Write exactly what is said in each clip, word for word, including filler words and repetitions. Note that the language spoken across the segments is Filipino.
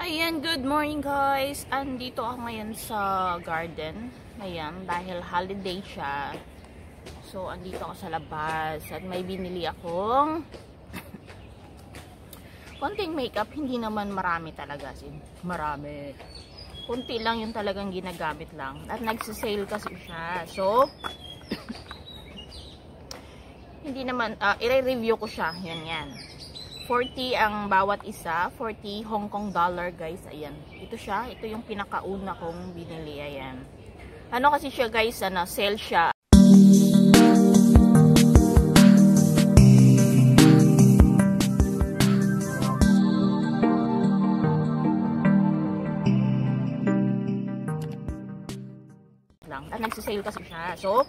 Ayan, good morning guys. Andito ako ngayon sa garden. Ayan, dahil holiday siya. So, andito ako sa labas. At may binili akong konting makeup. Hindi naman marami talaga. Marami. Kunti lang yung talagang ginagamit lang. At nagsisale kasi siya. So, hindi naman, uh, i-review ko siya. Yan, yan. forty ang bawat isa, forty Hong Kong dollar guys, ayan. Ito siya, ito yung pinakauna kong binili, ayan. Ano kasi siya guys, ano, sale siya. Lang. At nagsisale kasi siya, so,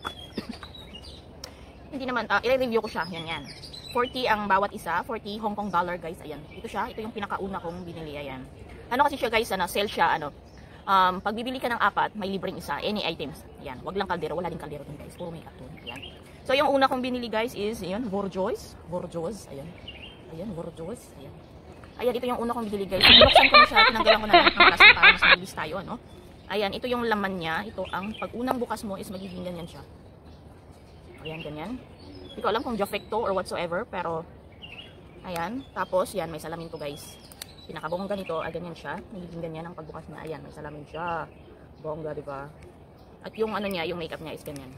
hindi naman, uh, i-review ko siya, yan yan. forty ang bawat isa, forty Hong Kong dollar guys, ayan. Ito siya, ito yung pinakauna kong binili, ayan. Ano kasi siya guys, ano, sale siya, ano. Um, pag bibili ka ng apat, may libreng isa, any items. Ayan, wag lang kaldero, wala din kaldero dun guys, puro makeup dun, ayan. So yung una kong binili guys is, ayan, Borjois, Borjois, ayan. Ayan, Borjois, ayan. Ayan, ito yung una kong binili guys. Binuksan ko na siya, tinanggalan ko na lahat ng plastic para mas mabilis tayo, ano. Ayan, ito yung laman niya, ito ang pag unang bukas mo is magiging ganyan siya. Ayan, ganyan. Hindi ko alam kung Jafecto or whatsoever, pero ayan, tapos yan, may salamin to guys. Pinakabongga nito, ay ganyan siya, nagiging ganyan ang pagbukas niya. Ayan, may salamin siya, bongga, diba? At yung ano niya, yung makeup niya is ganyan.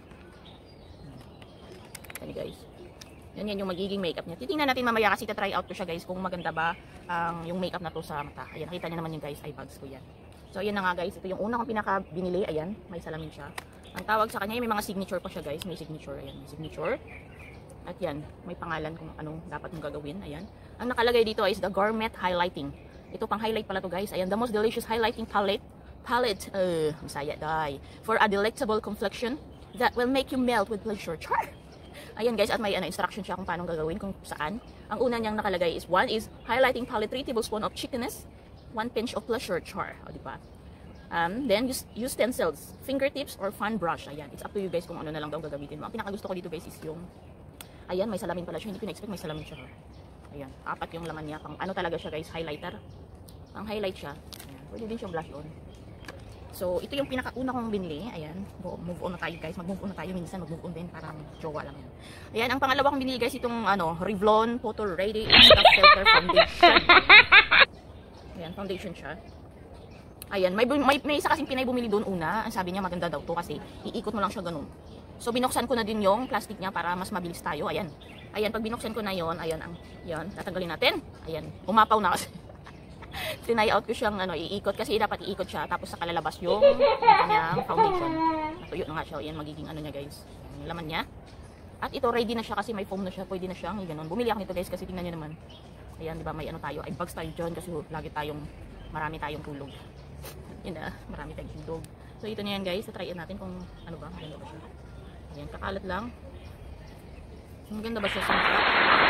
Yan guys, yan yan yung magiging makeup niya. Titingnan natin mamaya kasi try out ko siya guys, kung maganda ba ang um, yung makeup na to sa mata. Ayan, nakita niyo naman yung guys, eye bags ko yan. So ayan na nga guys, ito yung una kong pinaka binili. Ayan, may salamin siya. Ang tawag sa kanya, may mga signature pa siya guys, may signature. Ayan, may signature. At yan, may pangalan kung anong dapat mong gagawin. Ayan. Ang nakalagay dito is the Gourmet Highlighting. Ito pang highlight pala to guys. Ayan, the most delicious highlighting palette. Palette, uh, masaya die. For a delectable complexion that will make you melt with pleasure. Char! Ayan guys, at may ano, instruction siya kung paano gagawin, kung saan. Ang una niyang nakalagay is, one is highlighting palette, three tablespoons of chickeness, one pinch of pleasure. Char! O, diba? Um, then use, use stencils, fingertips, or fan brush. Ayan, it's up to you guys kung ano na lang daw gagamitin mo. Ang pinakagusto ko dito guys is yung ayan, may salamin pala siya. Hindi ko na-expect may salamin siya. Ayan, apat yung laman niya. Pang ano talaga siya guys, highlighter. Pang highlight siya. Ayan, pwede din siyang blush on. So, ito yung pinakauna kong binili. Ayan, move on na tayo guys. Mag-move on na tayo. Minsan mag-move on din. Parang jowa lang yan. Ayan, ang pangalawa kong binili guys, itong ano, Revlon Photo Ready Instant Filter Foundation. Ayan, foundation siya. Ayan, may, may, may isa kasing Pinay bumili doon una. Ang sabi niya maganda daw to kasi iikot mo lang siya ganun. So, binuksan ko na din yung plastic niya para mas mabilis tayo. Ayan. Ayan, pag binuksan ko na yon, ayan, ang, yan, tatanggalin natin. Ayan, umapaw na kasi. Trinay out ko siyang, ano, iikot kasi dapat iikot siya. Tapos saka lalabas yung, yung kanyang foundation. Natuyo na nga siya. Ayan, magiging ano niya guys. Ayan, yung laman niya. At ito, ready na siya kasi may foam na siya. Pwede na siyang, ganun. Bumili ako nito guys kasi tingnan niyo naman. Ayan, di ba may ano tayo. Ay, bags tayo dyan kasi lagi tayong, marami tayong tulog. Yun na, marami tayong tulog. So, ito na yan guys. So, try natin kung ano ba, maganda ba siya. Ayan, kakalat lang. Maganda ba siya sa mukha?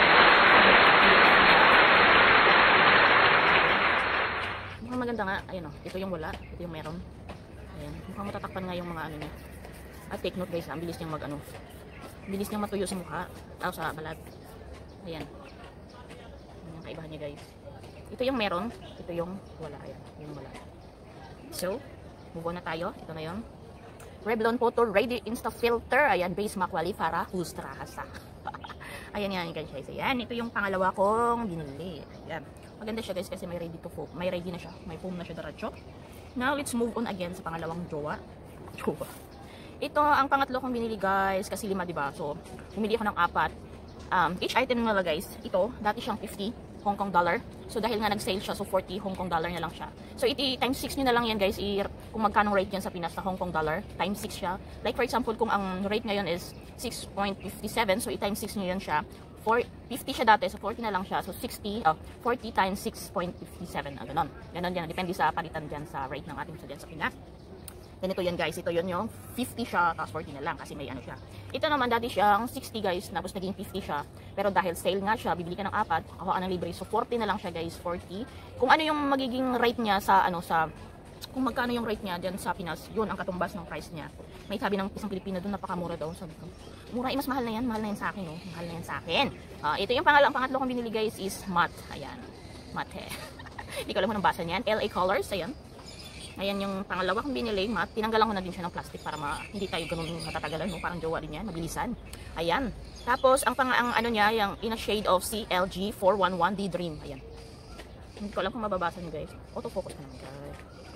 Mukhang maganda nga. Ayan o, ito yung wala. Ito yung meron. Ayan, mukhang matatakpan nga yung mga ano niya. At take note guys, ang bilis niyang mag ano. Bilis niyang matuyo sa mukha. O sa balat. Ayan. Ayan yung kaibahan niya guys. Ito yung meron. Ito yung wala. Ayan, yung wala. So, move on na tayo. Ito na yun. Revlon Photo Ready Insta Filter. Ayan, base makwali para hustrahasa. Ayan yan guys. Ayan, ito yung pangalawa kong binili. Ayan. Maganda siya guys kasi may ready to foam. May ready na siya. May foam na siya diretso. Now, let's move on again sa pangalawang jowa. Jowa. Ito ang pangatlo kong binili guys. Kasi lima diba? So, bumili ako ng apat. Um, each item nila guys. Ito, dati siyang fifty Hong Kong dollar. So dahil nga nag-sale siya, so forty Hong Kong dollar na lang siya. So iti times six niyo na lang yan guys, i kung magkano rate yan sa Pinas na Hong Kong dollar, times six siya. Like for example, kung ang rate ngayon is six point five seven, so i-times six niyo yan siya. For fifty siya dati, so forty na lang siya. So sixty, oh, forty times six point five seven, ah, ganon. Ganon yan, depende sa palitan dyan sa rate ng ating so dyan sa Pinas. Ganito yan guys, ito yun yung fifty siya, tapos forty na lang kasi may ano siya. Ito naman dati siyang sixty guys, tapos naging fifty siya. Pero dahil sale nga siya, bibili ka ng apat, ako ka ng libre. So forty na lang siya guys, forty. Kung ano yung magiging rate niya sa ano sa kung magkano yung rate niya dyan sa Pinas, yun ang katumbas ng price niya. May sabi ng isang Pilipino doon, napakamura daw. Sabi ko, mura, eh, mas mahal na yan, mahal na yan sa akin, oh. Mahal na yan sa akin. Uh, ito yung pangalang pangatlo kong binili guys is matte. Ayan, matte. Hindi ko alam kung anong basa niyan. L A Colors, ayan. Ayan yung pangalawa kong binili, mat. Tinanggalan ko na din siya ng plastic para ma hindi tayo ganun matatagalan, no? Parang jowa din yan, mabilisan. Ayan. Tapos, ang, pang, ang ano niya, yung in a shade of C L G four one one D Dream. Ayan. Hindi ko alam kung mababasa niyo, guys. Autofocus ka naman, guys.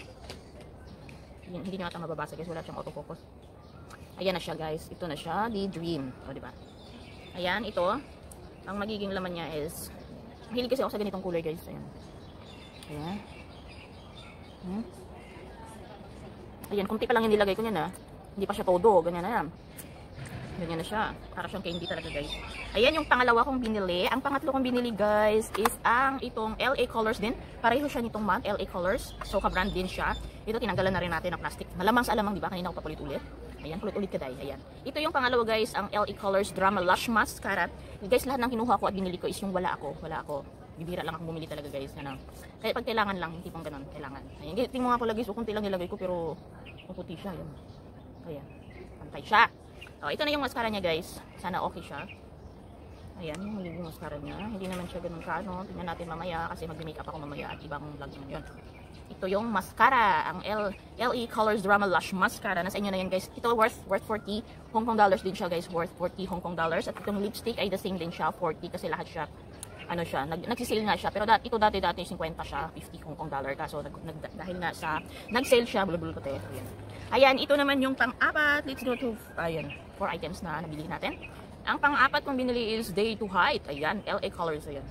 Hindi, hindi nyo ata mababasa, guys. Wala siyang autofocus. Ayan na siya, guys. Ito na siya, D Dream. O, diba? Ayan, ito. Ang magiging laman niya is, mahilig kasi ako sa ganitong kulay, guys. Ayan. Ayan. Hmm. Ayan, kunti pa lang yung nilagay ko niyan, ha. Hindi pa siya todo. Ganyan na yan. Ganyan na siya. Para siyang candy talaga, guys. Ayan yung pangalawa kong binili. Ang pangatlo kong binili, guys, is ang itong L A Colors din. Pareho siya nitong month, L A Colors. So, ka-brand din siya. Ito, tinanggalan na rin natin ng plastic. Malamang sa alamang, di ba? Kanina ko papulit-ulit. Ayan, pulit-ulit ka, day. Ayan. Ito yung pangalawa, guys, ang L A Colors Drama Lush Mascara. Guys, lahat ng kinuha ko at binili ko is yung wala ako. Wala ako. Bibira lang akong bumili talaga, guys. Ano. Kaya pag kailangan lang, hindi pang ganun. Kailangan. Ayan, tingnan mo nga pala, guys. So, kunti lang nilagay ko, pero puputi siya. Ayan. Ayan. Pantay siya. So, ito na yung mascara niya, guys. Sana okay siya. Ayan, yung magiging mascara niya. Hindi naman siya ganun ka, no? Tingnan natin mamaya kasi mag-makeup ako mamaya at ibang vlog naman yun. Ito yung mascara, ang L A Colors Drama Lush Mascara. Nasa inyo na yan, guys. Ito worth worth forty Hong Kong dollars din siya, guys. Worth forty Hong Kong dollars. At itong lipstick ay the same din siya, forty kasi lahat siya ano siya, nag nagsisale nga siya. Pero dat ito dati dati fifty siya, fifty Hong Kong dollar. Kaso nag, nag, dahil nga sa nag-sale siya, bulubul ko tayo. Ayan. Ayan, ito naman yung pang-apat. Let's go to ayan, four items na nabili natin. Ang pang-apat kong binili is Day to Height. Ayan, L A Colors. Ayan.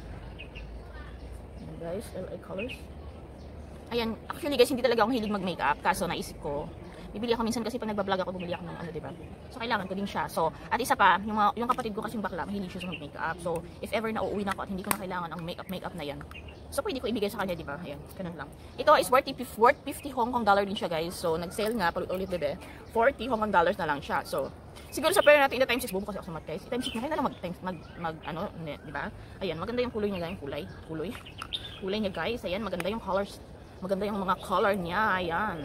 Ayan, guys, L A Colors. Ayan, actually guys, hindi talaga akong hilig mag-makeup. Kaso naisip ko, bibili ako minsan kasi pag nagbablog ako, bumili ako ng ano, diba? So, kailangan ko din siya. So, at isa pa, yung, yung kapatid ko kasing bakla, mahilig siya sa mag-makeup. So, if ever na uuwi na ako at hindi ko na kailangan ang makeup-makeup na yan, so, pwede ko ibigay sa kanya, diba? Ayan, ganun lang. Ito is worth fifty Hong Kong dollar din siya, guys. So, nag-sale nga, palit-ulit, bebe. forty Hong Kong dollars na lang siya. So, siguro sa pera natin, ina times six, bubo kasi ako sa math, guys. I-times six na kayo na lang mag, mag, mag, ano, diba? Ayan, maganda yung kulay niya, guys. Kulay, kulay. Kulay niya, guys. Ayan, maganda yung colors. Maganda yung mga color niya. Ayan.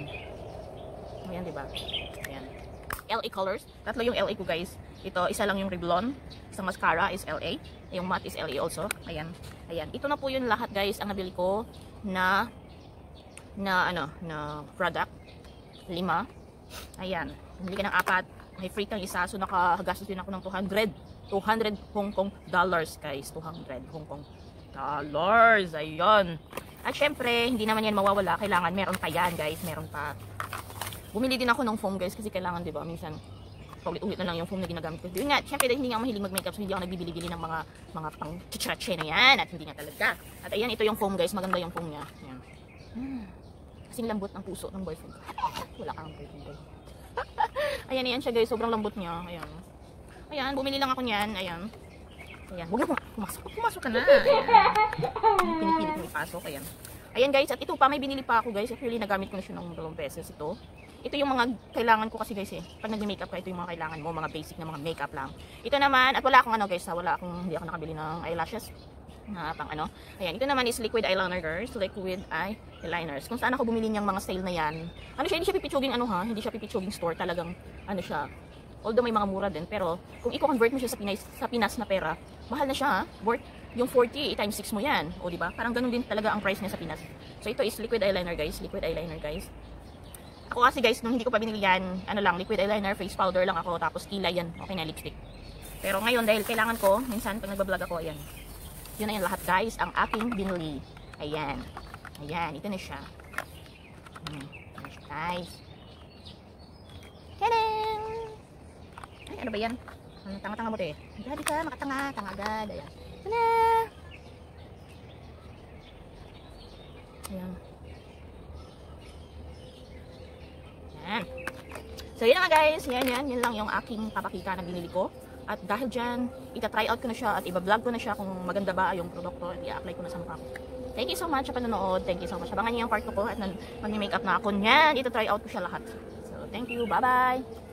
Ayan, diba? Ayan. L A Colors. Tatlo yung L A ko, guys. Ito, isa lang yung Revlon. Isang mascara is L A. Yung matte is L A also. Ayan. Ayan. Ito na po yun lahat, guys, ang nabili ko na na ano, na product. Lima. Ayan. Nabili ka ng apat. May free kang isa. So, nakagastos din ako ng two hundred. two hundred Hong Kong dollars, guys. two hundred Hong Kong dollars. Ayan. At syempre, hindi naman yan mawawala. Kailangan meron pa yan, guys. Meron pa. Bumili din ako ng foam, guys. Kasi kailangan, diba, minsan, paulit-ulit na lang yung foam na ginagamit ko. Yun nga, syempre, hindi nga ako mahilig mag-makeup. So, hindi ako nagbibili-bili ng mga mga pang chichache na yan. At hindi nga talaga. At ayan, ito yung foam, guys. Maganda yung foam niya. Ayan. Hmm. Kasing lambot ng puso ng boyfriend. Wala kang boyfriend, guys. Ayan, ayan siya, guys. Sobrang lambot niya. Ayan. Ayan, bumili lang ako niyan. Ayan. Ayan, huwag na pumasok. Pumasok ka na. Ayan. Pinipilit mo ipasok. Ayan. Ayan, guys. At ito pa, may binili pa ako, guys. Actually, nagamit ko na siya ng dalawang beses ito. Ito yung mga kailangan ko kasi, guys, eh. Pag nag-makeup ka, ito yung mga kailangan mo. Mga basic na mga makeup lang. Ito naman, at wala akong ano, guys. Ha? Wala akong, hindi ako nakabili ng eyelashes. Na pang ano. Ayan, ito naman is liquid eyeliner, girls. Liquid eyeliners. Kung saan ako bumili niyang mga sale na yan. Ano siya, hindi siya pipichuging ano ha. Hindi siya pipichuging store. Talagang, ano siya. Although may mga mura din, pero kung i-convert mo siya sa Pinas, sa Pinas na pera, mahal na siya, ha? Worth yung forty times six mo yan. O, di ba? Parang ganun din talaga ang price niya sa Pinas. So, ito is liquid eyeliner, guys. Liquid eyeliner, guys. Ako kasi, guys, nung hindi ko pa binili yan, ano lang, liquid eyeliner, face powder lang ako, tapos kilay yan. Okay na, lipstick. Pero ngayon, dahil kailangan ko, minsan, pag nagbablog ako, ayan. Yun na yan lahat, guys, ang aking binili. Ayan. Ayan, ito na siya. Hmm. Ito na siya, guys. Tadam! Ay, ano ba yan? Ang tanga-tanga mo to eh. Grabe ka, makatanga. Tanga agad. Ayan. Ito na. Ayan. Ayan. So, yun nga guys. Yan, yan. Yan lang yung aking papakita na binili ko. At dahil dyan, ita-try out ko na siya at iba-vlog ko na siya kung maganda ba yung produkto at i-apply ko na sa mukha ko. Thank you so much sa panonood. Thank you so much. Abangan niyo yung part ko at mag-makeup na ako niyan. Ita-try out ko siya lahat. So, thank you. Bye-bye.